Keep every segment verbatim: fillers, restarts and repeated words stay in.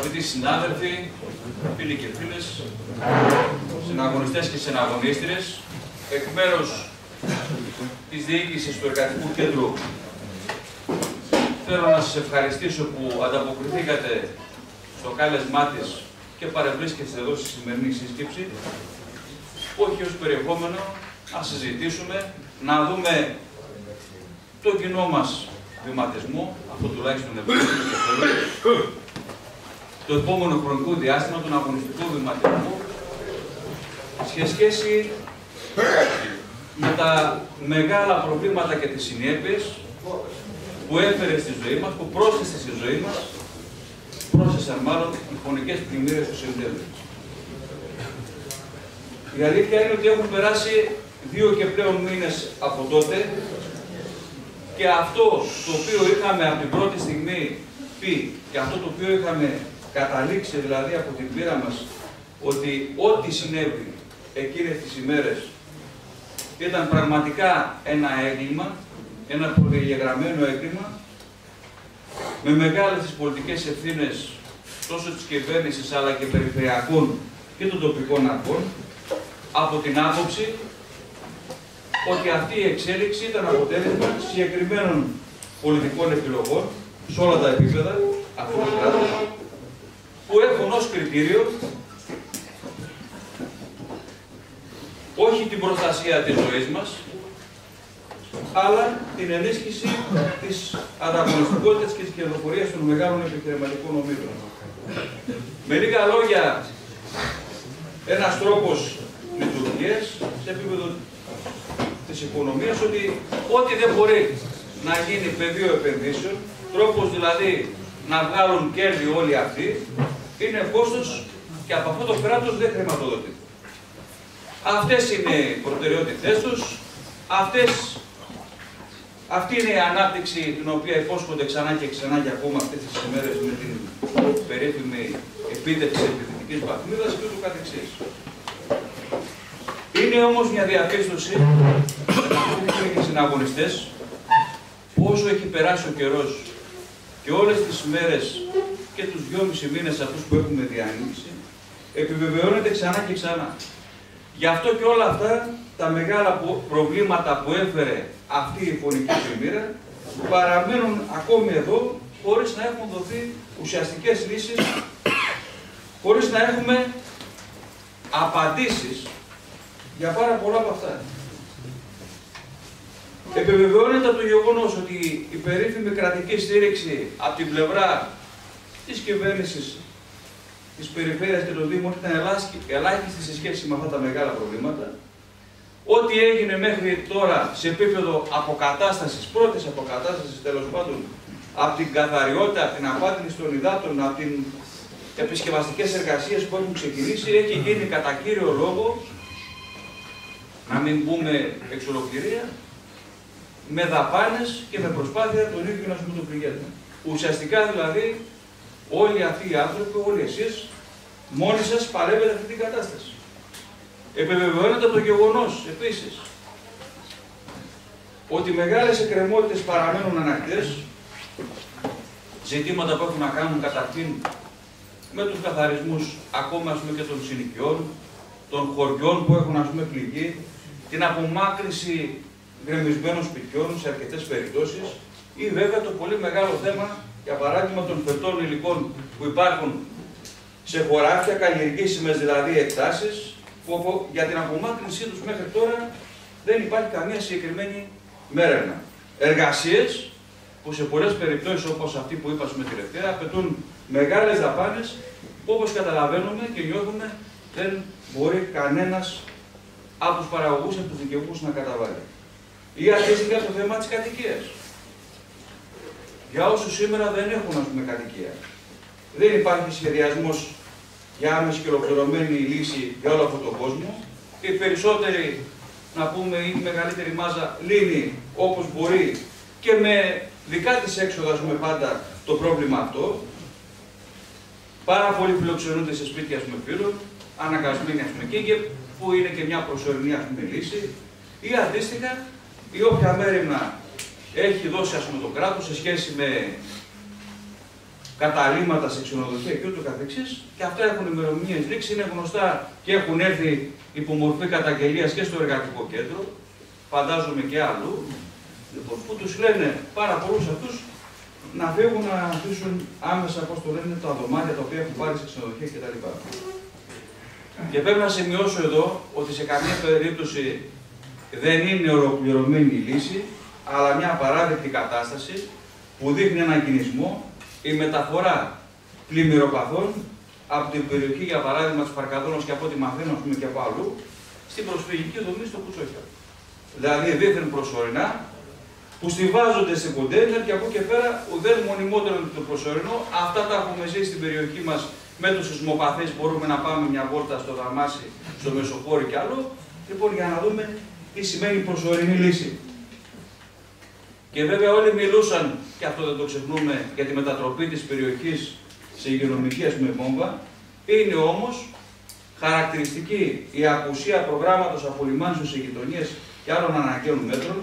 Αγαπητοί συνάδελφοι, φίλοι και φίλες, συναγωνιστές και συναγωνίστρες, εκ μέρους της διοίκησης του Εργατικού Κέντρου θέλω να σας ευχαριστήσω που ανταποκριθήκατε στο κάλεσμά της και παρευρίσκεστε εδώ στη σημερινή σύσκεψη, όχι ως περιεχόμενο, να συζητήσουμε, να δούμε το κοινό μας βηματισμό, αυτό τουλάχιστον επόμενο και θέλω, το επόμενο χρονικό διάστημα, τον αγωνιστικό βηματισμό, σε σχέση με τα μεγάλα προβλήματα και τις συνέπειες που έφερε στη ζωή μας, που πρόσθεσε στη ζωή μας, πρόσθεσαν μάλλον οι φωνικές πλημμύρες του Σεπτέμβρη. Η αλήθεια είναι ότι έχουν περάσει δύο και πλέον μήνες από τότε και αυτό το οποίο είχαμε από την πρώτη στιγμή πει και αυτό το οποίο είχαμε καταλήξει δηλαδή από την πείρα μας, ότι ό,τι συνέβη εκείνες τις ημέρες ήταν πραγματικά ένα έγκλημα, ένα προδιαγεγραμμένο έγκλημα, με μεγάλες τις πολιτικές ευθύνες τόσο της κυβέρνησης αλλά και περιφερειακών και των τοπικών αρχών, από την άποψη ότι αυτή η εξέλιξη ήταν αποτέλεσμα συγκεκριμένων πολιτικών επιλογών σε όλα τα επίπεδα αυτού του κράτους, που έχουν ως κριτήριο όχι την προστασία της ζωής μας, αλλά την ενίσχυση της ανταγωνιστικότητας και της κερδοφορίας των μεγάλων επιχειρηματικών ομίλων. Με λίγα λόγια, ένας τρόπος λειτουργίας σε επίπεδο της οικονομίας, ότι ό,τι δεν μπορεί να γίνει πεδίο επενδύσεων, τρόπος δηλαδή να βγάλουν κέρδη όλοι αυτοί, είναι κόστος και από αυτό το κράτος δεν χρηματοδοτείται. Αυτές είναι οι προτεραιότητές τους, αυτές, αυτή είναι η ανάπτυξη την οποία υπόσχονται ξανά και ξανά και ακόμα αυτές τις ημέρες με την περίφημη επίτευξη επιθετικής βαθμίδας και ούτω καθεξής. Είναι όμως μια διαπίστωση και οι συναγωνιστές, όσο έχει περάσει ο καιρός και όλες τις μέρες και τους δυόμισι μήνες αυτούς που έχουμε διανύξει, επιβεβαιώνεται ξανά και ξανά. Γι' αυτό και όλα αυτά τα μεγάλα προβλήματα που έφερε αυτή η φωνική πλημμύρα παραμένουν ακόμη εδώ, χωρίς να έχουν δοθεί ουσιαστικές λύσεις, χωρίς να έχουμε απαντήσεις για πάρα πολλά από αυτά. Επιβεβαιώνεται το γεγονός ότι η περίφημη κρατική στήριξη από την πλευρά της κυβέρνησης, της περιφέρειας και των Δήμων ήταν ελάχιστη σε σχέση με αυτά τα μεγάλα προβλήματα. Ό,τι έγινε μέχρι τώρα σε επίπεδο αποκατάστασης, πρώτης αποκατάστασης τέλος πάντων, από την καθαριότητα, από την απάτηση των υδάτων, από τις επισκευαστικές εργασίες που έχουν ξεκινήσει, έχει γίνει κατά κύριο λόγο, να μην πούμε εξ ολοκληρία, με δαπάνες και με προσπάθεια των ίδιων να συμμετοπληγέτων. Ουσιαστικά δηλαδή, όλοι αυτοί οι άνθρωποι, όλοι εσείς, μόνοι σας παλεύετε αυτή την κατάσταση. Επιβεβαιώνεται το γεγονός, επίσης, ότι μεγάλες εκκρεμότητες παραμένουν ανοιχτές, ζητήματα που έχουν να κάνουν καταρχήν με τους καθαρισμούς ακόμα ας πούμε, και των συνοικιών, των χωριών που έχουν ας πούμε, πληγεί, την απομάκρυνση γκρεμισμένων σπιτιών σε αρκετές περιπτώσεις, ή βέβαια το πολύ μεγάλο θέμα, για παράδειγμα των φετών υλικών που υπάρχουν σε χωράφια, καλλιεργήσιμες δηλαδή εκτάσεις, που για την απομάκρυνσή τους μέχρι τώρα δεν υπάρχει καμία συγκεκριμένη μέρευνα. Εργασίες που σε πολλές περιπτώσεις όπως αυτή που είπα με τελευταία απαιτούν μεγάλες δαπάνες που όπως καταλαβαίνουμε και νιώθουμε δεν μπορεί κανένας από τους παραγωγούς, από τους δικαιούχους να καταβάλει. Ή αντίστοιχα το θέμα της κατοικίας. Για όσους σήμερα δεν έχουν ας πούμε κατοικία. Δεν υπάρχει σχεδιασμός για άμεση και ολοκληρωμένη λύση για όλο αυτόν τον κόσμο. Και οι περισσότεροι, να πούμε, η μεγαλύτερη μάζα λύνει όπως μπορεί και με δικά της έξοδα, ας πούμε, πάντα το πρόβλημα αυτό. Πάρα πολλοί φιλοξενούνται σε σπίτια, ας πούμε, φίλων, αναγκασμένοι, ας πούμε, και που είναι και μια προσωρινή, ας πούμε, λύση. Ή αντίστοιχα, η όποια μέρημνα έχει δώσει, ας πούμε, το κράτος σε σχέση με καταλύματα σε ξενοδοχεία και ούτω καθεξής, και αυτά έχουν ημερομηνίες λήξει, είναι γνωστά και έχουν έρθει υπό μορφή καταγγελίας και στο εργατικό κέντρο, φαντάζομαι και αλλού, λοιπόν, που τους λένε πάρα πολλούς αυτούς να φύγουν, να αφήσουν άμεσα, πώς το λένε, τα δωμάτια τα οποία έχουν πάρει σε ξενοδοχεία κτλ. Και πρέπει να σημειώσω εδώ ότι σε καμία περίπτωση δεν είναι ολοκληρωμένη η λύση, αλλά μια απαράδεκτη κατάσταση που δείχνει έναν κινησμό, η μεταφορά πλημμυροπαθών από την περιοχή, για παράδειγμα, της Παρκαδόνας και από ό,τι μαθαίνω πούμε, και από αλλού, στην προσφυγική δομή στο Κουτσόχια. Δηλαδή, δίθεν προσωρινά, που στηβάζονται σε κοντέινερ και από εκεί και πέρα ουδέν μονιμότερο το προσωρινό. Αυτά τα έχουμε ζήσει στην περιοχή μας με τους σεισμοπαθείς. Μπορούμε να πάμε μια βόλτα στο Δαμάσι, στο Μεσοχώρι και άλλο. Λοιπόν, για να δούμε τι σημαίνει προσωρινή λύση. Και βέβαια όλοι μιλούσαν, και αυτό δεν το ξεχνούμε, για τη μετατροπή της περιοχής σε υγειονομική ας πούμε βόμβα. Είναι όμως χαρακτηριστική η απουσία προγράμματος απολυμάνσεως σε γειτονιές και άλλων αναγκαίων μέτρων.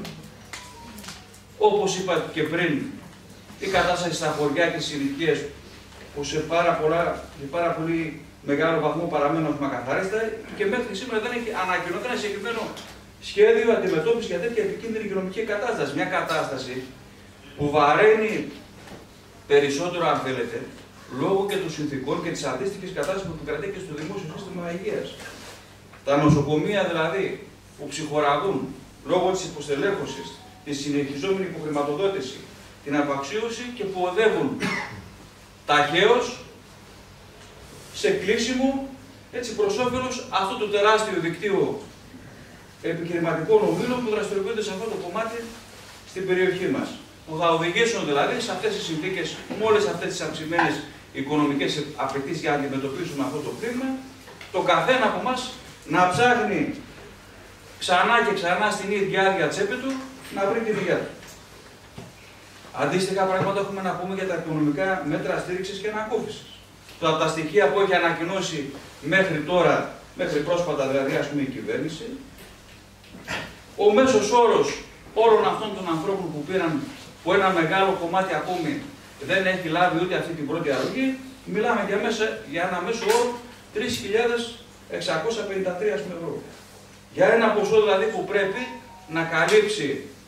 Όπως είπα και πριν, η κατάσταση στα χωριά και στις συνοικίες που σε πάρα, πολλά, σε πάρα πολύ μεγάλο βαθμό παραμένουν ακαθαρίστα και μέχρι σήμερα δεν έχει ανακοινωθεί ένα συγκεκριμένο σχέδιο αντιμετώπισης για τέτοια επικίνδυνη υγειονομική κατάσταση. Μια κατάσταση που βαραίνει περισσότερο, αν θέλετε, λόγω και των συνθηκών και της αντίστοιχης κατάστασης που επικρατεί και στο δημόσιο σύστημα υγείας. Τα νοσοκομεία δηλαδή που ψυχοραγούν λόγω της υποστελέχωσης, τη συνεχιζόμενη υποχρηματοδότηση, την απαξίωση και που οδεύουν ταχαίως σε κλείσιμο έτσι προς όφελος αυτού του τεράστιου δικτύου επιχειρηματικών ομίλων που δραστηριοποιούνται σε αυτό το κομμάτι στην περιοχή μας. Που θα οδηγήσουν δηλαδή σε αυτές τις συνθήκες, με όλες αυτές τις αυξημένες οικονομικές απαιτήσεις για να αντιμετωπίσουμε αυτό το κλίμα, το καθένα από εμάς να ψάχνει ξανά και ξανά στην ίδια άδεια τσέπη του να βρει τη δουλειά του. Αντίστοιχα πράγματα έχουμε να πούμε για τα οικονομικά μέτρα στήριξης και ανακούφισης. Τα, τα στοιχεία που έχει ανακοινώσει μέχρι τώρα, μέχρι πρόσφατα δηλαδή ας πούμε η κυβέρνηση, ο μέσος όρος όλων αυτών των ανθρώπων που πήραν, που ένα μεγάλο κομμάτι ακόμη δεν έχει λάβει ούτε αυτή την πρώτη αρρωγή, μιλάμε για, μέσα, για ένα μέσο όρο τρεις χιλιάδες εξακόσια πενήντα τρία ευρώ. Για ένα ποσό δηλαδή που πρέπει να καλύψει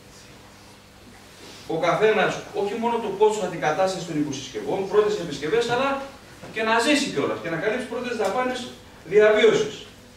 ο καθένας όχι μόνο το κόστος αντικατάστασης των οικοσυσκευών, πρώτες επισκευές, αλλά και να ζήσει κιόλας και να καλύψει πρώτες δαπάνες διαβίωσης.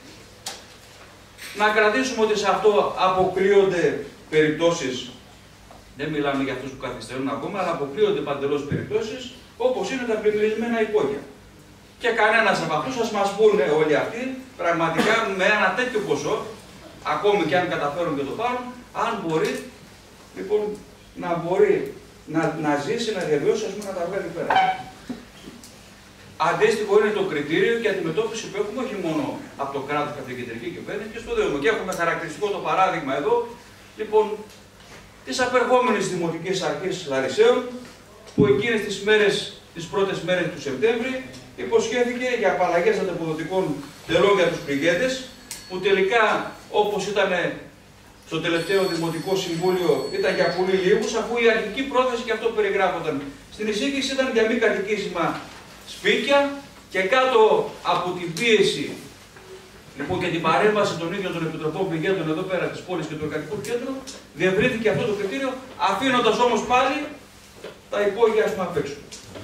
Να κρατήσουμε ότι σε αυτό αποκλείονται περιπτώσεις, δεν μιλάμε για αυτούς που καθυστερούν ακόμα, αλλά αποκλείονται παντελώς περιπτώσεις, όπως είναι τα πλημμυρισμένα υπόγεια. Και κανένας από αυτούς, ας μας πούνε όλοι αυτοί, πραγματικά με ένα τέτοιο ποσό, ακόμη και αν καταφέρουν και το πάρουν, αν μπορεί, λοιπόν, να μπορεί να, να ζήσει, να διαβιώσει, ας πούμε, να τα βγάλει πέρα. Αντίστοιχο είναι το κριτήριο και αντιμετώπιση που έχουμε όχι μόνο από το κράτος και από την κεντρική κυβέρνηση και στο Δήμο. Και έχουμε χαρακτηριστικό το παράδειγμα εδώ, λοιπόν, της απερχόμενης Δημοτικής Αρχής Λαρισαίων, που εκείνες τις μέρες, τις πρώτες μέρες του Σεπτέμβρη, υποσχέθηκε για απαλλαγές ανταποδοτικών τελών για τους πληγέντες, που τελικά, όπως ήταν στο τελευταίο Δημοτικό Συμβούλιο, ήταν για πολύ λίγους, αφού η αρχική πρόθεση και αυτό περιγράφονταν στην εισήγηση ήταν για μη κατοικήσιμα σπίτια και κάτω από την πίεση λοιπόν, και την παρέμβαση των ίδιων των Επιτροπών Πληγέντων εδώ πέρα της πόλης και του εργατικού κέντρου, διευρύνθηκε αυτό το κριτήριο, αφήνοντας όμως πάλι τα υπόγεια ας πούμε απ' έξω.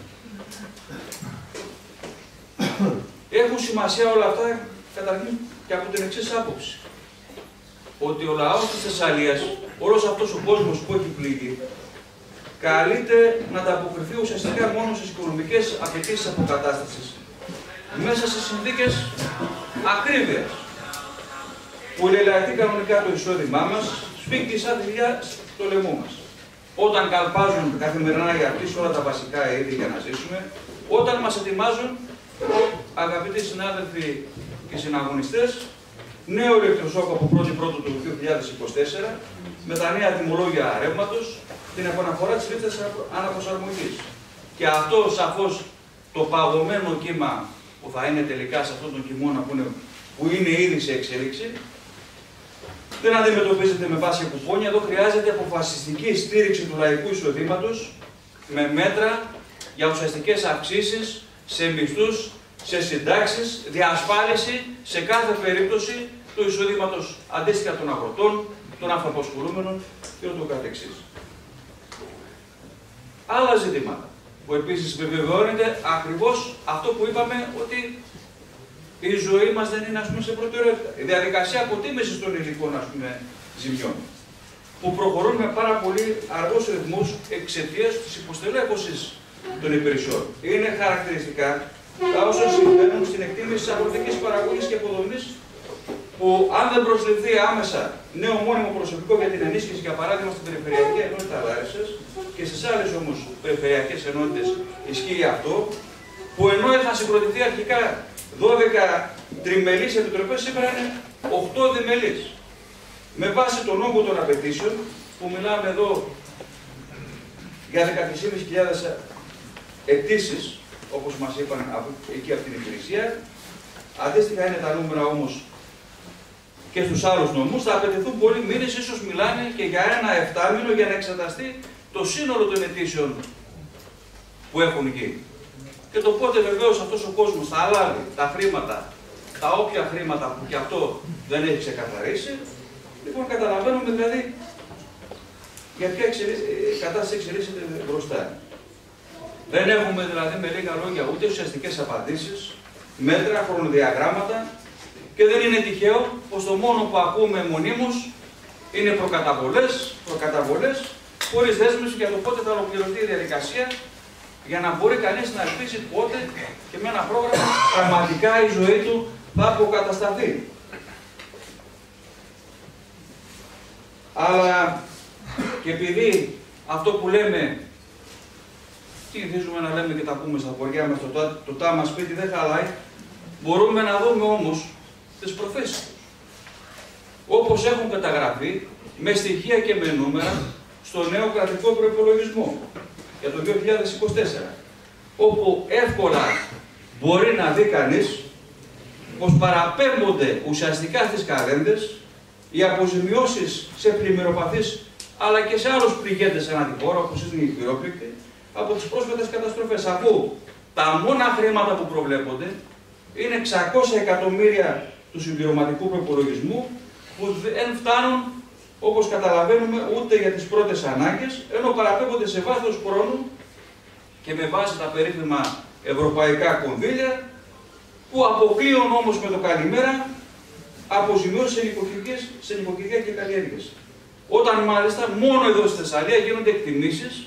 Έχουν σημασία όλα αυτά καταρχήν και από την εξής άποψη. Ότι ο λαός της Θεσσαλίας, όλος αυτός ο κόσμος που έχει πληγεί, καλείται να ανταποκριθεί ουσιαστικά μόνο στις οικονομικές απαιτήσεις αποκατάστασης, μέσα σε συνθήκες ακρίβειας, που λελαετεί κανονικά το εισόδημά μας, σφίγγει σαν δουλειά στο λαιμό μας. Όταν καλπάζουν καθημερινά οι αρτήσεις όλα τα βασικά είδη για να ζήσουμε, όταν μας ετοιμάζουν, αγαπητοί συνάδελφοι και συναγωνιστές, νέο ηλεκτροσόκ από πρώτη πρώτου του δύο χιλιάδες είκοσι τέσσερα, με τα νέα τιμολόγια ρεύματος, την επαναφορά της ρήτρας αναπροσαρμογής. Και αυτό σαφώς το παγωμένο κύμα που θα είναι τελικά σε αυτόν τον χειμώνα που είναι, που είναι ήδη σε εξέλιξη, δεν αντιμετωπίζεται με βάση κουπόνια. Εδώ χρειάζεται αποφασιστική στήριξη του λαϊκού εισοδήματος με μέτρα για ουσιαστικές αυξήσεις σε μισθούς, σε συντάξεις, διασφάλιση σε κάθε περίπτωση του εισοδήματος αντίστοιχα των αγροτών, των αυτοαπασχολούμενων και ούτω καθεξής. Άλλα ζητήματα που επίσης βεβαιώνεται ακριβώς αυτό που είπαμε, ότι η ζωή μας δεν είναι, ας πούμε, σε προτεραιότητα. Η διαδικασία αποτίμησης των υλικών, ας πούμε, ζημιών, που προχωρούν με πάρα πολύ αργούς ρυθμούς εξαιτίας της υποστελέχωσης των υπηρεσιών. Είναι χαρακτηριστικά τα όσα συμβαίνουν στην εκτίμηση της αγροτικής παραγωγής και αποδομής, που αν δεν προσληφθεί άμεσα νέο μόνιμο προσωπικό για την ενίσχυση, για παράδειγμα στην Περιφερειακή Ενότητα Λάρισσας και στις άλλες όμως περιφερειακές ενότητες ισχύει αυτό, που ενώ είχαν συγκροτηθεί αρχικά δώδεκα τριμελείς επιτροπές, σήμερα είναι οκτώ διμελείς. Με βάση τον όγκο των απαιτήσεων, που μιλάμε εδώ για δεκατρείς χιλιάδες πεντακόσιες αιτήσεις, όπως μας είπαν εκεί από την υπηρεσία, αντίστοιχα είναι τα νούμερα όμως και στους άλλους νομούς, θα απαιτηθούν πολλοί μήνες, ίσως μιλάνε και για ένα εφτάμηνο για να εξεταστεί το σύνολο των αιτήσεων που έχουν γίνει. Και το πότε βεβαίως αυτός ο κόσμος θα λάβει τα χρήματα, τα όποια χρήματα που και αυτό δεν έχει ξεκαθαρίσει. Λοιπόν, καταλαβαίνουμε δηλαδή για ποια κατάσταση εξελίσσεται μπροστά. Δεν έχουμε δηλαδή με λίγα λόγια ούτε ουσιαστικές απαντήσεις, μέτρα, χρονοδιαγράμματα, και δεν είναι τυχαίο πως το μόνο που ακούμε μονίμως είναι προκαταβολές, προκαταβολές, χωρίς δέσμευση για το πότε θα ολοκληρωθεί η διαδικασία, για να μπορεί κανείς να ελπίσει πότε και με ένα πρόγραμμα πραγματικά η ζωή του θα αποκατασταθεί. Αλλά και επειδή αυτό που λέμε, συνηθίζουμε να λέμε και τα πούμε στα χωριά μας, το, το, το τάμα σπίτι δεν χαλάει, μπορούμε να δούμε όμως τις προθέσεις τους, όπως έχουν καταγραφεί με στοιχεία και με νούμερα στο νέο κρατικό προϋπολογισμό για το δύο χιλιάδες είκοσι τέσσερα, όπου εύκολα μπορεί να δει κανείς πως παραπέμπονται ουσιαστικά στις καλένδες οι αποζημιώσεις σε πλημμυροπαθείς αλλά και σε άλλους πληγέντες ανά τη χώρα, όπως είναι οι χειρόπληκτοι, από τις πρόσφατες καταστροφές, αφού τα μόνα χρήματα που προβλέπονται είναι εξακόσια εκατομμύρια του συμπληρωματικού προϋπολογισμού, που δεν φτάνουν, όπως καταλαβαίνουμε, ούτε για τις πρώτες ανάγκες, ενώ παραπέμπονται σε βάθος χρόνου και με βάση τα περίφημα ευρωπαϊκά κονδύλια, που αποκλείουν όμως με το καλημέρα αποζημιώσεις σε νοικοκυριά και καλλιέργειες. Όταν μάλιστα μόνο εδώ στη Θεσσαλία γίνονται εκτιμήσεις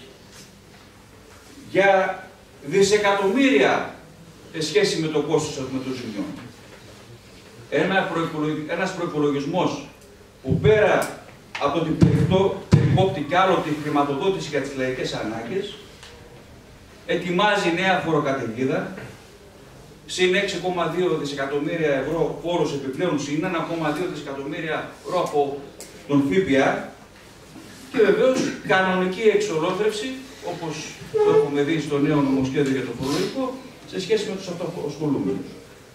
για δισεκατομμύρια σε σχέση με το κόστος των ζημιών. Ένα προϋπολογι... Ένας προϋπολογισμός που πέρα από το ότι περικόπτει κι άλλο τη χρηματοδότηση για τις λαϊκές ανάγκες, ετοιμάζει νέα φοροκαταιγίδα, συν έξι κόμμα δύο δισεκατομμύρια ευρώ φόρους επιπλέον, συν ένα κόμμα δύο δισεκατομμύρια ευρώ από τον ΦΠΑ, και βεβαίως κανονική εξολόθρευση, όπως το έχουμε δει στο νέο νομοσχέδιο για το φορολογικό, σε σχέση με τους αυτοαπασχολούμενους.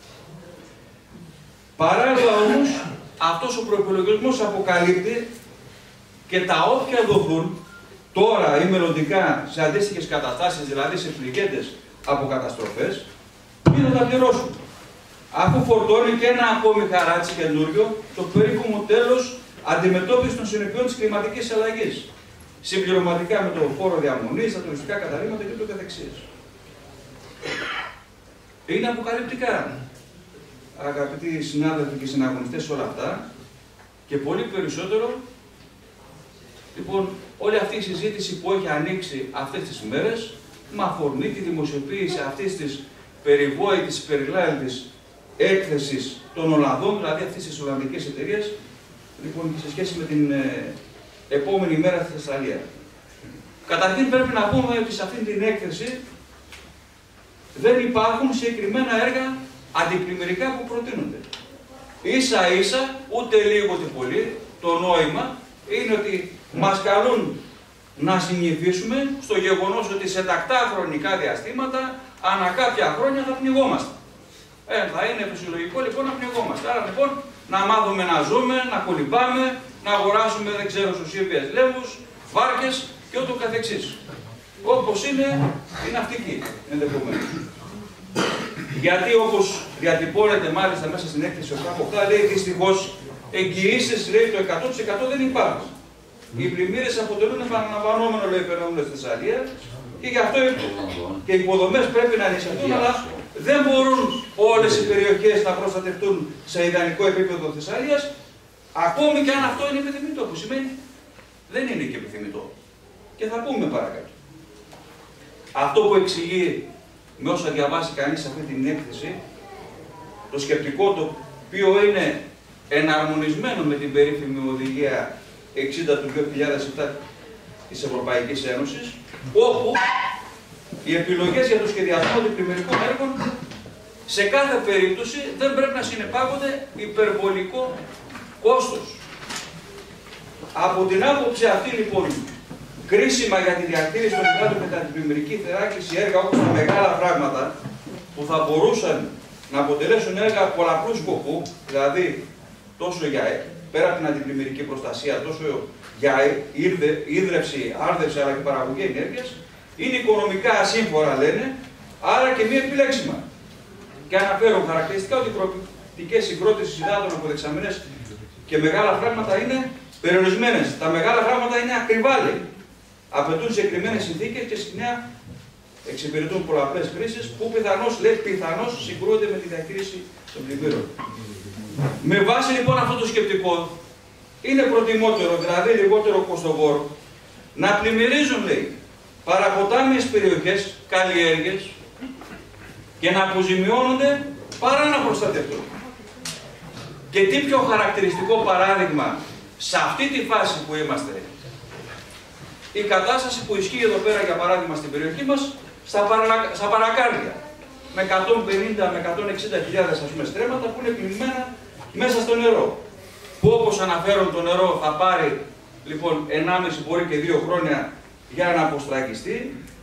Παράλληλα όμως, αυτός ο προϋπολογισμός αποκαλύπτει και τα όποια δοθούν τώρα ή μελλοντικά σε αντίστοιχες καταστάσεις, δηλαδή σε πληγέντες από καταστροφές, ή θα τα πληρώσουν. Αφού φορτώνει και ένα ακόμη χαράτσι καινούριο, το περίφημο τέλος αντιμετώπισης των συνεπειών της κλιματικής αλλαγής, συμπληρωματικά με το φόρο διαμονής, τα τουριστικά καταλήμματα και το καθεξής. Είναι αποκαλυπτικά, αγαπητοί συνάδελφοι και συναγωνιστές, όλα αυτά, και πολύ περισσότερο. Λοιπόν, όλη αυτή η συζήτηση που έχει ανοίξει αυτές τις μέρες, με αφορμή τη δημοσιοποίηση αυτής της περιβόητης, περιλάλητης έκθεσης των Ολλανδών, δηλαδή αυτής της Ολλανδικής εταιρείας, λοιπόν, σε σχέση με την ε, επόμενη μέρα στη Θεσσαλία. Καταρχήν πρέπει να πούμε ότι σε αυτή την έκθεση δεν υπάρχουν συγκεκριμένα έργα αντιπλημμυρικά που προτείνονται. Ίσα ίσα, ούτε λίγο ούτε πολύ, το νόημα είναι ότι μας καλούν να συνηθίσουμε στο γεγονός ότι σε τακτά χρονικά διαστήματα, ανά κάποια χρόνια θα πνιγόμαστε. Ε, θα είναι φυσιολογικό λοιπόν να πνιγόμαστε. Άρα λοιπόν να μάθουμε να ζούμε, να κολυμπάμε, να αγοράσουμε δεν ξέρω στους ήπιες λεύους, βάρκες και ούτω καθεξής. όπως είναι η ναυτική, ενδεχομένως. Γιατί όπως διατυπώνεται μάλιστα μέσα στην έκθεση ο ΚΑΠ8, λέει δυστυχώς εγγυήσεις, λέει, το εκατό τοις εκατό δεν υπάρχουν. Οι πλημμύρες αποτελούν επαναλαμβανόμενο, λέει, φαινόμενο στη Θεσσαλία και γι' αυτό και οι υποδομές πρέπει να ενισχυθούν, αλλά δεν μπορούν όλες οι περιοχές να προστατευτούν σε ιδανικό επίπεδο Θεσσαλίας, ακόμη και αν αυτό είναι επιθυμητό, που σημαίνει δεν είναι και επιθυμητό. Και θα πούμε παρακάτω. Αυτό που εξηγεί με όσα διαβάσει κανείς αυτή την έκθεση, το σκεπτικό το οποίο είναι εναρμονισμένο με την περίφημη οδηγία εξήντα του δύο χιλιάδες επτά της Ευρωπαϊκής Ένωσης, όπου οι επιλογές για το σχεδιασμό αντιπλημμυρικών έργων σε κάθε περίπτωση δεν πρέπει να συνεπάγονται υπερβολικό κόστος. Από την άποψη αυτή λοιπόν, κρίσιμα για τη διαχείριση των υδάτων με την αντιπλημμυρική θεράκιση έργα όπως τα μεγάλα φράγματα που θα μπορούσαν να αποτελέσουν έργα πολλαπλού σκοπού, δηλαδή τόσο για πέρα από την αντιπλημμυρική προστασία, τόσο για ίδρυυση, άρδευση αλλά και παραγωγή ενέργειας, είναι οικονομικά ασύμφορα, λένε, άρα και μη επιλέξιμα. Και αναφέρουν χαρακτηριστικά ότι οι προοπτικές συγκρότησης υδάτων από δεξαμενές και μεγάλα φράγματα είναι περιορισμένες. Τα μεγάλα φράγματα είναι ακριβά, λέει. Απαιτούν συγκεκριμένες συνθήκες και συχνά εξυπηρετούν πολλαπλές χρήσεις που πιθανώς, λέει, πιθανώς συγκρούονται με τη διαχείριση των πλημμύρων. Με βάση λοιπόν αυτό το σκεπτικό, είναι προτιμότερο, δηλαδή λιγότερο κοστοβόρο, να πλημμυρίζουν, λέει, παραποτάμιες περιοχές, καλλιέργειες και να αποζημιώνονται παρά να προστατευτούν. Και τι πιο χαρακτηριστικό παράδειγμα σε αυτή τη φάση που είμαστε, η κατάσταση που ισχύει εδώ πέρα, για παράδειγμα, στην περιοχή μας, στα, παρα... στα παρακάρδια, με εκατόν πενήντα με εκατόν εξήντα χιλιάδες, ας πούμε, στρέμματα που είναι πλημμένα μέσα στο νερό. Που όπως αναφέρουν, το νερό θα πάρει λοιπόν ενάμιση μπορεί και δύο χρόνια για να αποστραγγιστεί.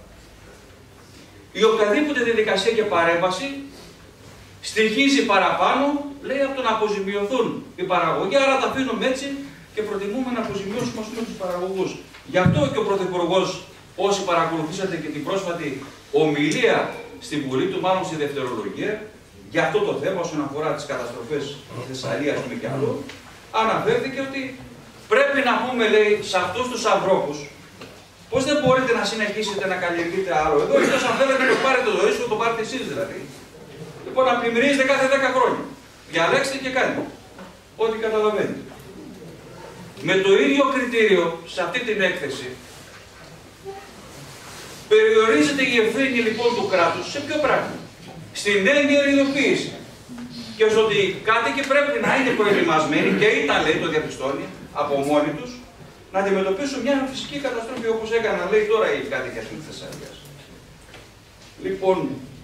Η οποιαδήποτε διαδικασία και παρέμβαση στοιχίζει παραπάνω, λέει, από το να αποζημιωθούν οι παραγωγοί, άρα τα αφήνουμε έτσι και προτιμούμε να αποζημιώσουμε, ας πούμε, τους παραγωγούς. Γι' αυτό και ο Πρωθυπουργός, όσοι παρακολουθήσατε και την πρόσφατη ομιλία στην Βουλή του, μάλλον στη δευτερολογία, για αυτό το θέμα όσον αφορά τις καταστροφές της Θεσσαλίας και αλλού, αναφέρθηκε ότι πρέπει να πούμε, λέει, σε αυτούς τους ανθρώπους, πώς δεν μπορείτε να συνεχίσετε να καλλιεργείτε άλλο εδώ, εκτός αν θέλετε να το πάρετε το ρίσκο, το πάρετε εσείς δηλαδή. Λοιπόν, να πλημμυρίζετε κάθε δέκα χρόνια. Διαλέξτε και κάντε ό,τι καταλαβαίνετε. Με το ίδιο κριτήριο, σε αυτή την έκθεση, περιορίζεται η ευθύνη λοιπόν του κράτους σε ποιο πράγμα? Στην έγκαιρη ειδοποίηση. Και ως ότι οι κάτοικοι πρέπει να είναι προετοιμασμένοι, και ήταν, λέει, το διαπιστώνει από μόνοι τους, να αντιμετωπίσουν μια φυσική καταστροφή όπως έκαναν, λέει, τώρα οι κάτοικοι της Θεσσαλίας. Λοιπόν,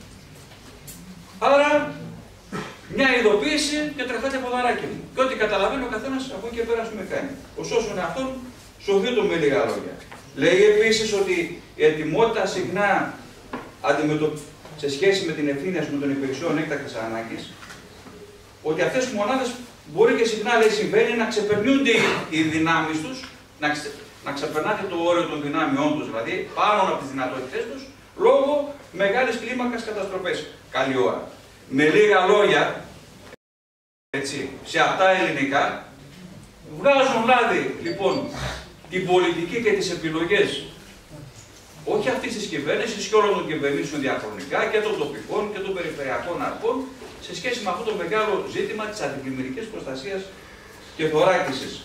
άρα μια ειδοποίηση και τρεχάτε ποδαράκι μου. Και ό,τι καταλαβαίνει ο καθένας από εκεί και πέρα σου με κάνει. Ωστόσο, αυτόν σωθεί το με λίγα λόγια. Λέει επίσης ότι η ετοιμότητα συχνά αντιμετωπίζει σε σχέση με την ευθύνη, ας πούμε, των υπηρεσιών έκτακτης ανάγκης, ότι αυτές οι μονάδες μπορεί και συχνά, λέει, συμβαίνει να ξεπερνούνται οι δυνάμεις τους, να, ξε, να ξεπερνάτε το όριο των δυνάμεών τους, δηλαδή πάνω από τις δυνατότητές τους, λόγω μεγάλης κλίμακας καταστροφές. Καλή ώρα. Με λίγα λόγια, έτσι, σε αυτά ελληνικά, βγάζουν λάδι, λοιπόν, την πολιτική και τις επιλογές, όχι αυτής της κυβέρνησης και όλων των κυβερνήσεων διαχρονικά και των τοπικών και των περιφερειακών αρχών, σε σχέση με αυτό το μεγάλο ζήτημα της αντιπλημμυρικής προστασίας και θωράκισης.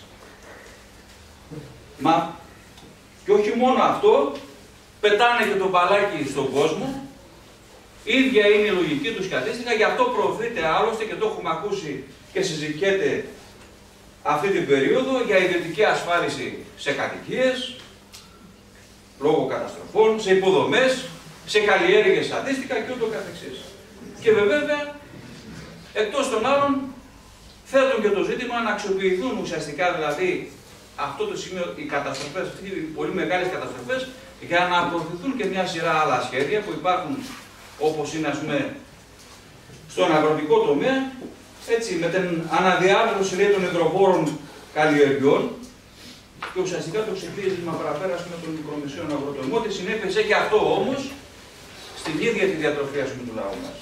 Μα και όχι μόνο αυτό, πετάνε και το μπαλάκι στον κόσμο, ίδια είναι η λογική τους και αντίστοιχα, γι' αυτό προωθείται άλλωστε και το έχουμε ακούσει και συζητιέται αυτή την περίοδο για ιδιωτική ασφάλιση σε κατοικίες, λόγω καταστροφών, σε υποδομές, σε καλλιέργειες αντίστοιχα και ούτω καθεξής. Και βέβαια, εκτός των άλλων, θέτουν και το ζήτημα να αξιοποιηθούν ουσιαστικά δηλαδή αυτό το σημείο, οι καταστροφές, οι πολύ μεγάλες καταστροφές, για να προωθηθούν και μια σειρά άλλα σχέδια που υπάρχουν, όπως είναι, ας πούμε, στον αγροτικό τομέα, έτσι, με την αναδιάρθρωση, λέει, των υδροβόρων καλλιεργειών, και ουσιαστικά το ξεφύγισμα παραπέρασμα των μικρομεσαίων αγροτών. Ό,τι συνέπειες έχει αυτό όμως στην ίδια τη διατροφή ας πούμε, του λαού μας.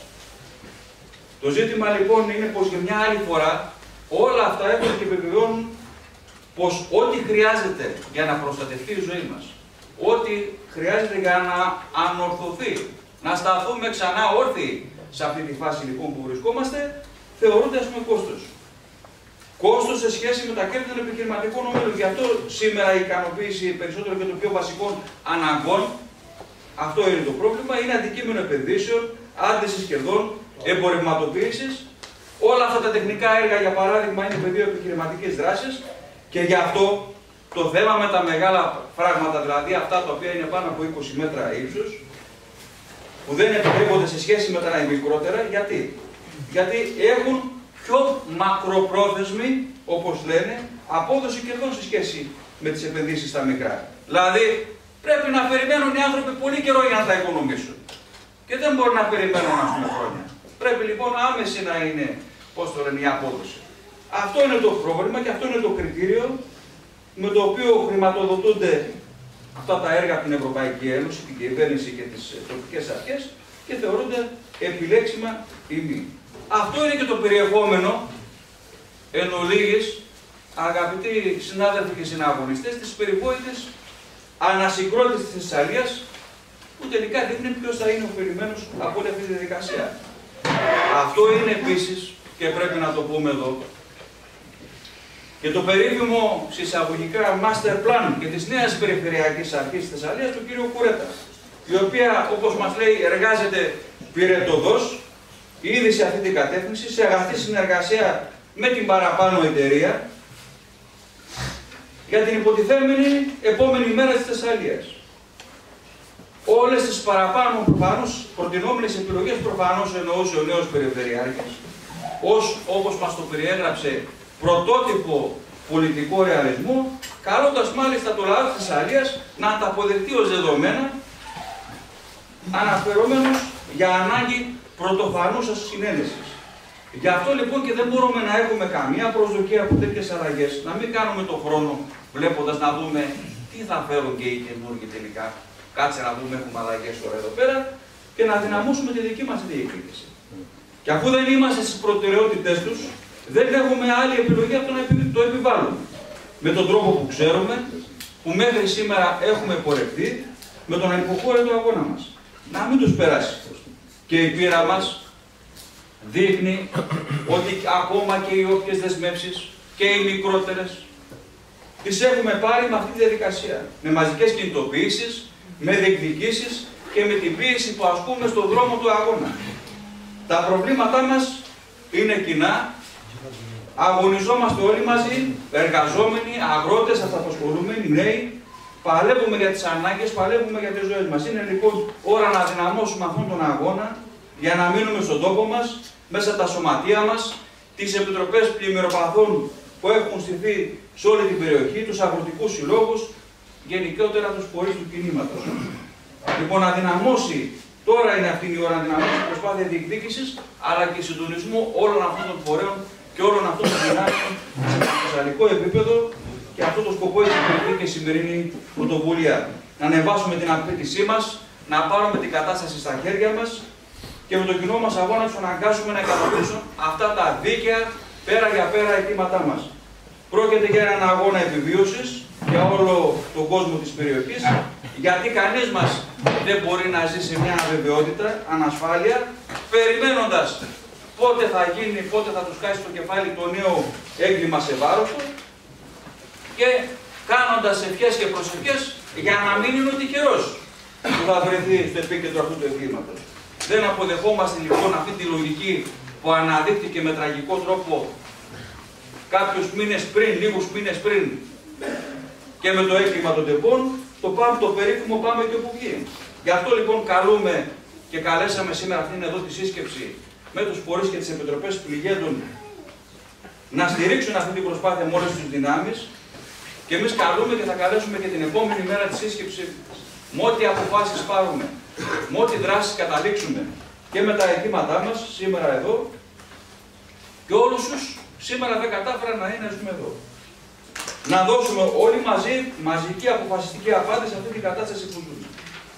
Το ζήτημα λοιπόν είναι πως για μια άλλη φορά όλα αυτά έχουν και επιβεβαιώνουν πως ό,τι χρειάζεται για να προστατευτεί η ζωή μας, ό,τι χρειάζεται για να ανορθωθεί, να σταθούμε ξανά όρθιοι σε αυτή τη φάση λοιπόν που βρισκόμαστε, θεωρούνται ας πούμε κόστος. Κόστος σε σχέση με τα κέρδη των επιχειρηματικών ομίλων. Γι' αυτό σήμερα η ικανοποίηση περισσότερο και των πιο βασικών αναγκών, αυτό είναι το πρόβλημα, είναι αντικείμενο επενδύσεων, άντλησης κερδών, εμπορευματοποίησης. Όλα αυτά τα τεχνικά έργα, για παράδειγμα, είναι πεδίο επιχειρηματικής δράσης και γι' αυτό το θέμα με τα μεγάλα φράγματα, δηλαδή αυτά τα οποία είναι πάνω από είκοσι μέτρα ύψους, που δεν επιτρέπονται σε σχέση με τα μικρότερα, γιατί, γιατί έχουν πιο μακροπρόθεσμη, όπως λένε, απόδοση κερδών σε σχέση με τις επενδύσεις στα μικρά. Δηλαδή, πρέπει να περιμένουν οι άνθρωποι πολύ καιρό για να τα οικονομήσουν. Και δεν μπορούν να περιμένουν ας πούμε χρόνια. Πρέπει λοιπόν άμεση να είναι, πώς το λένε, η απόδοση. Αυτό είναι το πρόβλημα και αυτό είναι το κριτήριο με το οποίο χρηματοδοτούνται αυτά τα έργα από την Ευρωπαϊκή Ένωση, την κυβέρνηση και τις τοπικές αρχές και θεωρούνται επιλέξιμα ή μη. Αυτό είναι και το περιεχόμενο εν ολίγης, αγαπητοί συνάδελφοι και συναγωνιστές, της περιβόητης ανασυγκρότησης της Θεσσαλίας, που τελικά δείχνει ποιος θα είναι ωφελημένος από όλη αυτή τη διαδικασία. Αυτό είναι επίσης, και πρέπει να το πούμε εδώ, και το περίφημο συσσαγωγικά master plan και της νέας περιφερειακής αρχής της Θεσσαλίας του κ. Κουρέτα, η οποία, όπως μας λέει, εργάζεται πυρετωδώς ήδη σε αυτή την κατεύθυνση, σε αγαστή συνεργασία με την παραπάνω εταιρεία για την υποτιθέμενη επόμενη μέρα της Θεσσαλίας. Όλες τις παραπάνω προφανώς προτινόμενες επιλογές προφανώς εννοούσε ο νέος Περιφερειάρχης, ως, όπως μας το περιέγραψε, πρωτότυπο πολιτικό ρεαλισμό, καλώντας μάλιστα το λαό της Θεσσαλίας να τα αποδεχτεί ως δεδομένα, αναφερόμενος για ανάγκη πρωτοφανούσας συνένεσης. Γι' αυτό λοιπόν και δεν μπορούμε να έχουμε καμία προσδοκία από τέτοιες αλλαγές, να μην κάνουμε τον χρόνο βλέποντας να δούμε τι θα φέρουν και οι καινούργοι τελικά. Κάτσε να δούμε, έχουμε αλλαγές τώρα εδώ πέρα και να δυναμώσουμε τη δική μας διεκδίκηση. Και αφού δεν είμαστε στις προτεραιότητες τους, δεν έχουμε άλλη επιλογή από το να το επιβάλλουμε. Με τον τρόπο που ξέρουμε, που μέχρι σήμερα έχουμε πορευτεί, με τον ανυποχώρητο αγώνα μας. Να μην τους περάσει. Και η πείρα μας δείχνει ότι ακόμα και οι όποιες δεσμεύσεις και οι μικρότερες τις έχουμε πάρει με αυτή τη διαδικασία. Με μαζικές κινητοποιήσεις, με διεκδικήσεις και με την πίεση που ασκούμε στον δρόμο του αγώνα. Τα προβλήματά μας είναι κοινά. Αγωνιζόμαστε όλοι μαζί, εργαζόμενοι, αγρότες, αυταπασχολούμενοι, νέοι. Παλεύουμε για τις ανάγκες, παλεύουμε για τις ζωές μας. Είναι λοιπόν ώρα να δυναμώσουμε αυτόν τον αγώνα για να μείνουμε στον τόπο μας, μέσα από τα σωματεία μας, τις επιτροπές πλημμυροπαθών που έχουν στηθεί σε όλη την περιοχή, τους αγροτικούς συλλόγους, γενικότερα τους φορείς του κινήματος. Λοιπόν, να δυναμώσει, τώρα είναι αυτή η ώρα να δυναμώσει η προσπάθεια διεκδίκησης, αλλά και συντονισμού όλων αυτών των φορέων και όλων αυτών των δυνάμεων σε θεσσαλικό επίπεδο, και αυτό το σκοπό έχει υπηρετεί και η σημερινή πρωτοβουλία. Να ανεβάσουμε την απέτησή μας, να πάρουμε την κατάσταση στα χέρια μας και με τον κοινό μας αγώνα να τους αναγκάσουμε να ικανοποιήσουν αυτά τα δίκαια πέρα για πέρα αιτήματά μας. Πρόκειται για έναν αγώνα επιβίωσης για όλο τον κόσμο της περιοχής, γιατί κανείς μας δεν μπορεί να ζει σε μια αβεβαιότητα, ανασφάλεια, περιμένοντας πότε θα γίνει, πότε θα τους κάσει στο κεφάλι το νέο έγκλημα σε βάρος του και κάνοντας ευχές και προσευχές για να μην είναι ο τυχερός που θα βρεθεί στο επίκεντρο αυτού του εγκλήματος. Δεν αποδεχόμαστε λοιπόν αυτή τη λογική που αναδείχθηκε με τραγικό τρόπο κάποιους μήνες πριν, λίγους μήνες πριν και με το έγκλημα των τεμπών, το, πάμε, το περίφημο πάμε και όπου βγει. Γι' αυτό λοιπόν καλούμε και καλέσαμε σήμερα αυτήν εδώ τη σύσκεψη με τους φορείς και τις επιτροπές πληγέντων να στηρίξουν αυτή την προσπάθεια με όλες τις δυνάμεις, και εμείς καλούμε και θα καλέσουμε και την επόμενη μέρα τη σύσκεψη με ό,τι αποφάσεις πάρουμε, με ό,τι δράσεις καταλήξουμε και με τα αιτήματά μας σήμερα εδώ και όλους τους σήμερα δεν κατάφεραν να είναι εδώ. να δώσουμε όλοι μαζί μαζική αποφασιστική απάντηση σε αυτή την κατάσταση που ζούμε.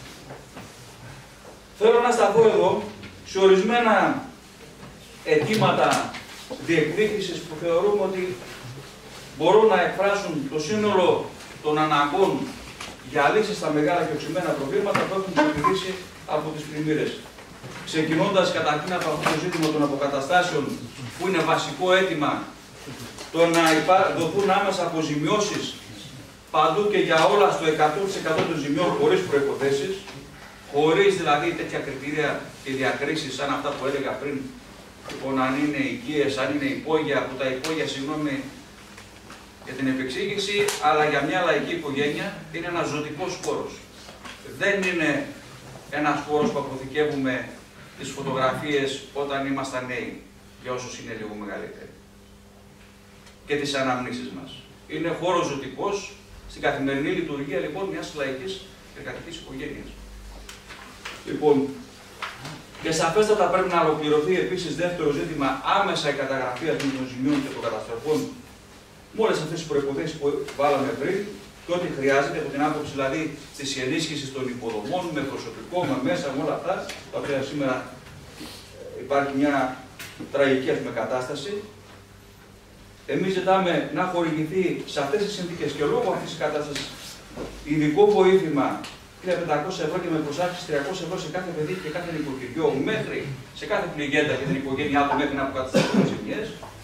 Θέλω να σταθώ εδώ σε ορισμένα αιτήματα διεκδίκησης που θεωρούμε ότι μπορούν να εκφράσουν το σύνολο των αναγκών για λύσεις στα μεγάλα και οξυμένα προβλήματα που έχουν δημιουργήσει από τις πλημμύρες. Ξεκινώντας καταρχήν από αυτό το ζήτημα των αποκαταστάσεων, που είναι βασικό αίτημα το να δοθούν άμεσα αποζημιώσεις παντού και για όλα στο εκατό τοις εκατό των ζημιών χωρίς προϋποθέσεις, χωρίς δηλαδή τέτοια κριτήρια και διακρίσεις σαν αυτά που έλεγα πριν, λοιπόν, αν είναι οικίες, αν είναι υπόγεια, που τα υπόγεια, συγγνώμη για την επεξήγηση, αλλά για μια λαϊκή οικογένεια είναι ένας ζωτικός χώρος. Δεν είναι ένας χώρος που αποθηκεύουμε τις φωτογραφίες όταν ήμασταν νέοι, για όσους είναι λίγο μεγαλύτεροι, και τις αναμνήσεις μας. Είναι χώρος ζωτικός στην καθημερινή λειτουργία λοιπόν μιας λαϊκής εργατικής οικογένειας. Λοιπόν, και σαφέστατα πρέπει να ολοκληρωθεί επίσης δεύτερο ζήτημα, άμεσα η καταγραφή των ζημιών και των καταστροφών με όλες αυτές τις προϋποθέσεις που βάλαμε πριν και ό,τι χρειάζεται από την άποψη δηλαδή της ενίσχυσης των υποδομών, με προσωπικό, με μέσα, με όλα αυτά, τα οποία σήμερα υπάρχει μια τραγική ας πούμε, κατάσταση. Εμείς ζητάμε να χορηγηθεί σε αυτές τις συνθήκες και λόγω αυτής της κατάστασης ειδικό βοήθημα χίλια πεντακόσια ευρώ και με προσάξεις τριακόσια ευρώ σε κάθε παιδί και κάθε νοικοκυριό, μέχρι σε κάθε πληγέντα και την οικογένειά του μέχρι να αποκατασταθούν τις ζημιές.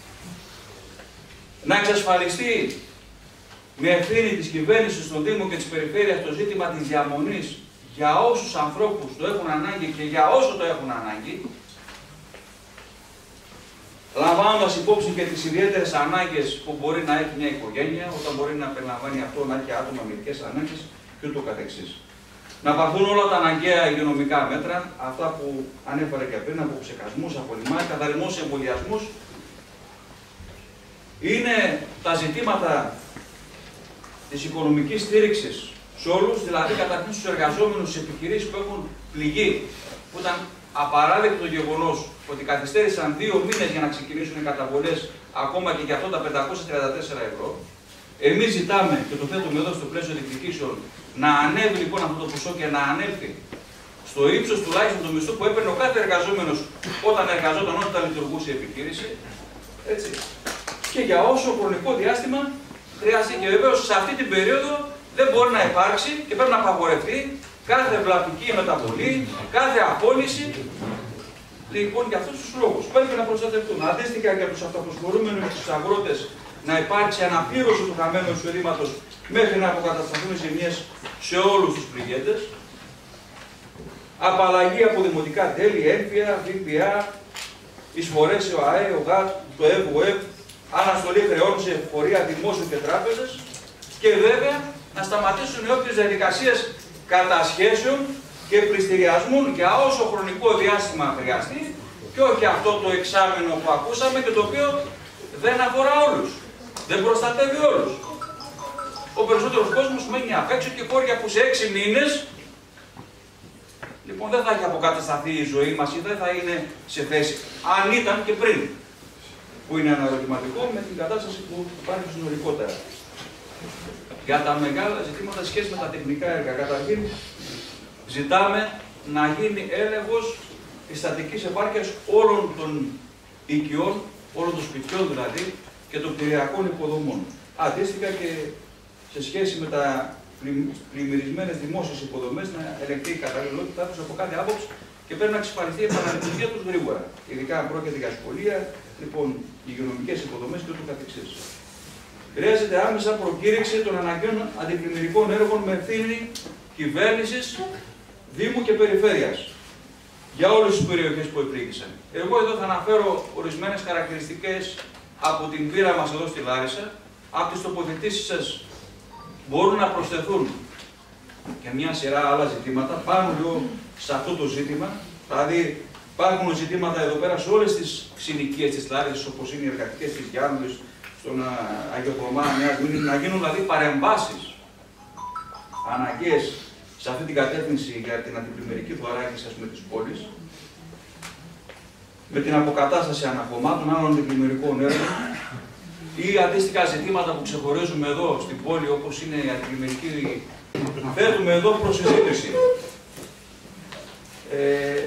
Να εξασφαλιστεί με ευθύνη της κυβέρνησης των Δήμων και της Περιφέρειας το ζήτημα της διαμονής για όσους ανθρώπους το έχουν ανάγκη και για όσο το έχουν ανάγκη, λαμβάνοντας υπόψη και τις ιδιαίτερες ανάγκες που μπορεί να έχει μια οικογένεια, όταν μπορεί να περιλαμβάνει αυτό να έχει άτομα με ειδικές ανάγκες και ούτω καθεξής. Να πάρθουν όλα τα αναγκαία υγειονομικά μέτρα, αυτά που ανέφερα και πριν, από ψεκασμούς, από λιμάνια, καθαρισμούς, εμβολιασμούς. Είναι τα ζητήματα της οικονομικής στήριξης σε όλους, δηλαδή καταρχήν στους εργαζόμενους στις επιχειρήσεις που έχουν πληγεί, που ήταν απαράδεκτο το γεγονός ότι καθυστέρησαν δύο μήνες για να ξεκινήσουν οι καταβολές, ακόμα και για αυτό τα πεντακόσια τριάντα τέσσερα ευρώ. Εμείς ζητάμε, και το θέτουμε εδώ στο πλαίσιο διεκδικήσεων, να ανέβει λοιπόν αυτό το ποσό και να ανέλθει στο ύψος τουλάχιστον του μισθού που έπαιρνε ο κάθε εργαζόμενος όταν εργαζόταν, όταν λειτουργούσε η επιχείρηση. Έτσι. Και για όσο χρονικό διάστημα χρειάζεται, και βεβαίως σε αυτή την περίοδο δεν μπορεί να υπάρξει και πρέπει να απαγορευτεί κάθε βλαπτική μεταβολή, κάθε απόλυση. Λοιπόν, για αυτούς τους λόγους πρέπει να προστατευτούν. Αντίστοιχα για τους αυτοπροσχωρούμενους και τους αγρότες, να υπάρξει αναπλήρωση του χαμένου εισοδήματος μέχρι να αποκατασταθούν οι ζημιές σε όλους τους πληγέντες. Απαλλαγή από δημοτικά τέλη, έμφυα, ΒΠΑ, εισφορές σε ΟΑΕ, ΟΓΑΤ, το ΕΒ, ΟΕΒ, αναστολή χρεών σε εφορία δημόσιων και τράπεζες και βέβαια να σταματήσουν οι όποιες διαδικασίες κατασχέσεων και πληστηριασμού για όσο χρονικό διάστημα χρειαστεί και όχι αυτό το εξάμηνο που ακούσαμε και το οποίο δεν αφορά όλους. Δεν προστατεύει όλους. Ο περισσότερος κόσμος μένει απ' έξω και χώρια που σε έξι μήνες λοιπόν δεν θα έχει αποκατασταθεί η ζωή μας ή δεν θα είναι σε θέση, αν ήταν και πριν. Που είναι ένα ερωτηματικό με την κατάσταση που υπάρχει συνολικότερα. Για τα μεγάλα ζητήματα σχέση με τα τεχνικά έργα, καταρχήν ζητάμε να γίνει έλεγχος της στατικής επάρκειας όλων των οικειών, όλων των σπιτιών δηλαδή και των κτηριακών υποδομών. Αντίστοιχα και σε σχέση με τα πλημμυρισμένες δημόσιες υποδομές να ελεγχθεί η καταλληλότητά τους από κάθε άποψη και πρέπει να εξασφαλιστεί η επαναλειτουργία τους γρήγορα. Ειδικά αν πρόκειται για σχολεία, λοιπόν, υγειονομικές υποδομές και ούτω καθεξής. Χρειάζεται άμεσα προκήρυξη των αναγκαίων αντιπλημμυρικών έργων με ευθύνη κυβέρνησης, Δήμου και Περιφέρειας για όλες τις περιοχές που επλήγησαν. Εγώ εδώ θα αναφέρω ορισμένες χαρακτηριστικές από την πείρα μας εδώ στη Λάρισα. Από τις τοποθετήσεις σας μπορούν να προσθεθούν και μια σειρά άλλα ζητήματα πάνω λίγο σε αυτό το ζήτημα. Δηλαδή, υπάρχουν ζητήματα εδώ πέρα σε όλες τις συνοικίες της Λάρισσας, όπως είναι οι εργατικές της Γιάννουλης, στον Αγιο Θωμά, Νέας Μήνης, να γίνουν δηλαδή παρεμβάσεις αναγκαίες σε αυτή την κατεύθυνση για την αντιπλημμυρική θωράκιση της πόλης, με την αποκατάσταση ανακομμάτων άλλων αντιπλημμυρικών έργων ή αντίστοιχα ζητήματα που ξεχωρίζουμε εδώ στην πόλη, όπως είναι η αντιπλημμυρική, θέτουμε εδώ προς συζήτηση. Ε,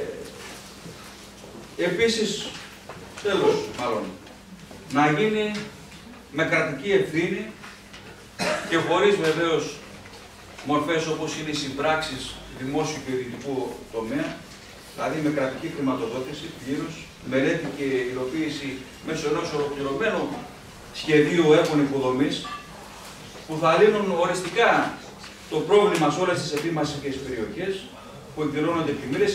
επίσης, τέλος μάλλον, να γίνει με κρατική ευθύνη και χωρίς βεβαίως μορφές όπως είναι οι συμπράξεις δημόσιου και ιδιωτικού τομέα, δηλαδή με κρατική χρηματοδότηση πλήρως, μελέτη και υλοποίηση μέσω ενός ολοκληρωμένου σχεδίου έργων υποδομής που θα λύνουν οριστικά το πρόβλημα σε όλες τις επίμαχες περιοχές που εκδηλώνονται πλημμύρες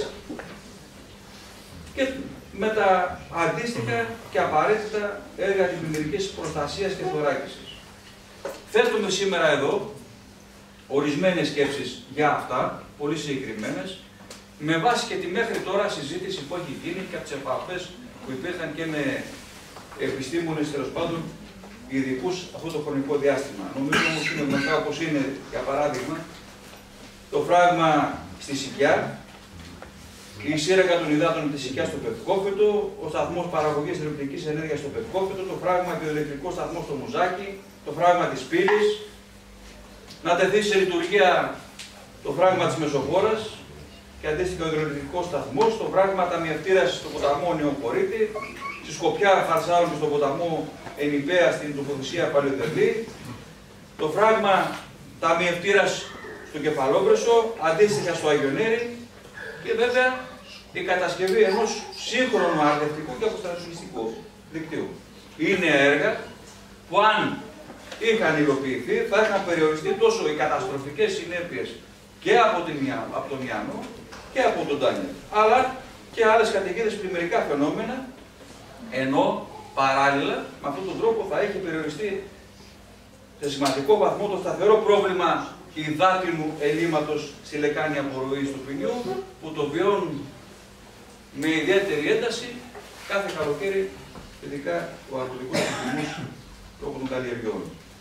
και με τα αντίστοιχα και απαραίτητα έργα αντιπλημμυρικής προστασίας και θωράκισης. Θέτουμε σήμερα εδώ ορισμένες σκέψεις για αυτά, πολύ συγκεκριμένες, με βάση και τη μέχρι τώρα συζήτηση που έχει γίνει και από τις επαφές που υπήρχαν και με επιστήμονες, τέλος πάντων, ειδικούς αυτό το χρονικό διάστημα. Νομίζω όμως είναι γνωστά όπως είναι, για παράδειγμα, το φράγμα στη Σικιά, η σύραγγα των υδάτων της Σικιάς στο Πευκόφυτο, ο σταθμός παραγωγής ηλεκτρικής ενέργειας στο Πευκόφυτο, το φράγμα και ο ηλεκτρικός σταθμός στο Μουζάκι, το φράγμα της Πύλης, να τεθεί σε λειτουργία το φράγμα της Μεσοφόρας και αντίστοιχα ο υδροελεκτρικός σταθμός, το φράγμα ταμιευτήρας στο ποταμό Νεοκορίτη, στη Σκοπιά Φαρσάλων και στο ποταμό Ενιπαία στην τοποθεσία Παλαιοδερλή, το φράγμα ταμιευτήρας στο Κεφαλόβρεσο, αντίστοιχα στο Αγιονέρι και βέβαια η κατασκευή ενός σύγχρονου αρδευτικού και αποστρατηγιστικού δικτύου. Είναι έργα που αν είχαν υλοποιηθεί θα είχαν περιοριστεί τόσο οι καταστροφικές συνέπειες και από, την, από τον Ιάννο και από τον Τάνιελ, αλλά και άλλες καταιγίδες πλημμυρικά φαινόμενα, ενώ παράλληλα με αυτόν τον τρόπο θα έχει περιοριστεί σε σημαντικό βαθμό το σταθερό πρόβλημα υδάτινου ελλείμματος στη λεκάνη απορροής του Ποινιού, που το βιώνουν με ιδιαίτερη ένταση κάθε καλοκαίρι, ειδικά ο αγροτικός τουρισμός λόγω των καλλιεργειών.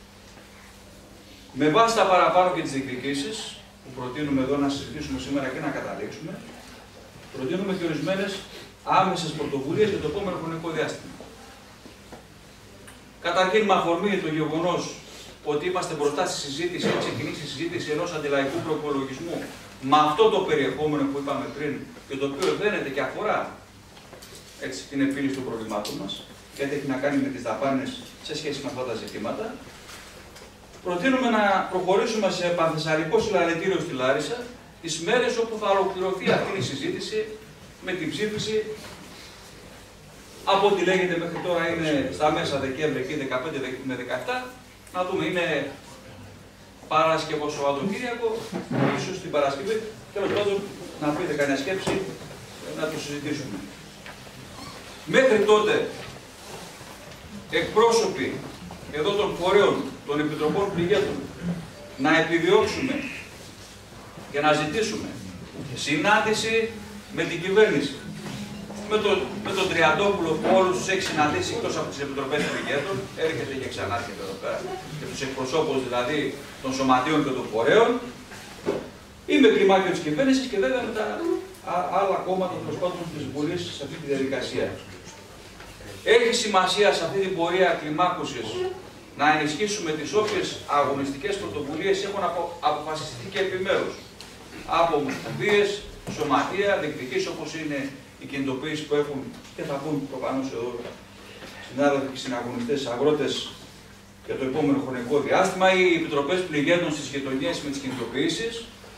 Με βάση τα παραπάνω και τις διεκδικήσεις που προτείνουμε εδώ να συζητήσουμε σήμερα και να καταλήξουμε, προτείνουμε και ορισμένες άμεσες πρωτοβουλίες για το επόμενο χρονικό διάστημα. Καταρχήν, με αφορμή το γεγονός ότι είμαστε μπροστά στη συζήτηση, έχει ξεκινήσει η συζήτηση ενός αντιλαϊκού προπολογισμού με αυτό το περιεχόμενο που είπαμε πριν και το οποίο φαίνεται και αφορά έτσι, την επίλυση των προβλημάτων μας, γιατί έχει να κάνει με τις δαπάνες σε σχέση με αυτά τα ζητήματα. Προτείνουμε να προχωρήσουμε σε πανθεσσαλικό συλλαλητήριο στη Λάρισα τις μέρες όπου θα ολοκληρωθεί αυτή η συζήτηση με την ψήφιση. Από ό,τι λέγεται μέχρι τώρα είναι στα μέσα Δεκέμβρη, εκεί δεκαπέντε με δεκαεπτά. Να δούμε, είναι Παρασκευό Σαββατοκύριακο, ίσως την Παρασκευή. Τέλος πάντων, να πείτε κανένα σκέψη, να το συζητήσουμε. Μέχρι τότε, εκπρόσωποι εδώ των φορέων, των επιτροπών πληγέντων, να επιδιώξουμε και να ζητήσουμε συνάντηση με την κυβέρνηση. Με τον, με τον Τριαντόπουλο που όλους τους έχει συναντήσει εκτός από τις επιτροπές πληγέντων, έρχεται και ξανάρχεται εδώ πέρα, και τους εκπροσώπους δηλαδή των σωματείων και των φορέων, ή με κλιμάκιο της κυβέρνησης και βέβαια με τα α, άλλα κόμματα των πάντων της Βουλής σε αυτή τη διαδικασία. Έχει σημασία σε αυτή την πορεία κλιμάκωσης να ενισχύσουμε τις όποιες αγωνιστικές πρωτοβουλίες έχουν απο, αποφασιστεί και επιμέρους από ομοσπονδίες, σωματεία, διεκδικήσεις όπως είναι οι κινητοποιήσεις που έχουν και θα πούν προφανώς εδώ συνάδελφοι και συναγωνιστές αγρότες για το επόμενο χρονικό διάστημα ή οι επιτροπές πληγέντων στις γειτονιές με τις κινητοποιήσεις.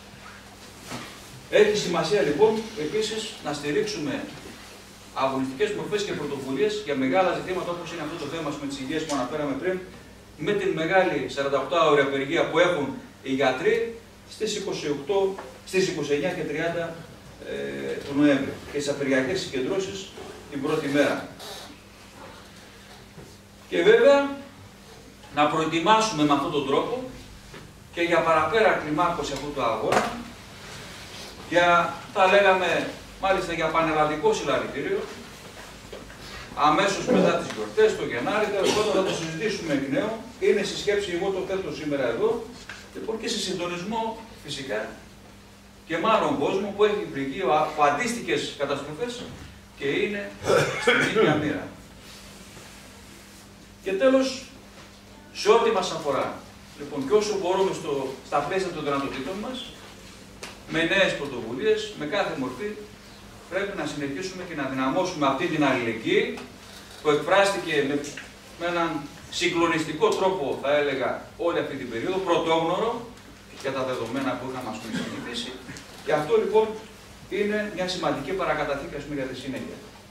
Έχει σημασία λοιπόν επίσης να στηρίξουμε αγωνιστικές μορφές και πρωτοβουλίες για μεγάλα ζητήματα όπως είναι αυτό το θέμα με τις υγείες που αναφέραμε πριν, με την μεγάλη σαράντα οκτώ ώρη απεργία που έχουν οι γιατροί στις, είκοσι οκτώ, στις είκοσι εννέα και τριάντα ε, του Νοέμβρη και στις απεργιακές συγκεντρώσεις την πρώτη μέρα. Και βέβαια να προετοιμάσουμε με αυτόν τον τρόπο και για παραπέρα κλιμάκωση αυτού του αγώνα, για, θα λέγαμε, μάλιστα για πανελλαδικό συλλαλητήριο, αμέσως μετά τις γιορτές, το Γενάρη, τέλος πάντων θα το συζητήσουμε εκ νέου. Είναι στη σκέψη, εγώ το θέτω σήμερα εδώ, λοιπόν, και σε συντονισμό φυσικά και με άλλον κόσμο που έχει πληγεί από αντίστοιχες καταστροφές και είναι στην ίδια μοίρα. Και τέλος, σε ό,τι μας αφορά. Λοιπόν, και όσο μπορούμε στο, στα πλαίσια των δυνατοτήτων μας, με νέες πρωτοβουλίες, με κάθε μορφή, πρέπει να συνεχίσουμε και να δυναμώσουμε αυτή την αλληλεγγύη που εκφράστηκε με, με έναν συγκλονιστικό τρόπο, θα έλεγα, όλη αυτή την περίοδο, πρωτόγνωρο για τα δεδομένα που είχαμε ας πούμε συνηθίσει. Και αυτό λοιπόν είναι μια σημαντική παρακαταθήκη ας πούμε, για τη συνέχεια.